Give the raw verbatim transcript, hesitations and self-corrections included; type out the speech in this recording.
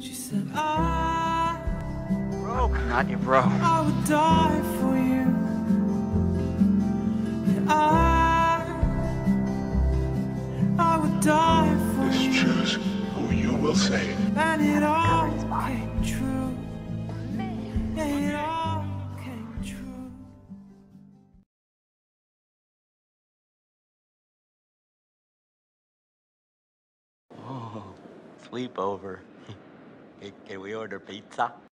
She said, I, Bro, not your bro. I would die for you. And I, I would die for Just you. choose who you will save. And it all came true. Yeah, it all came true. Oh, sleepover. Can can we order pizza?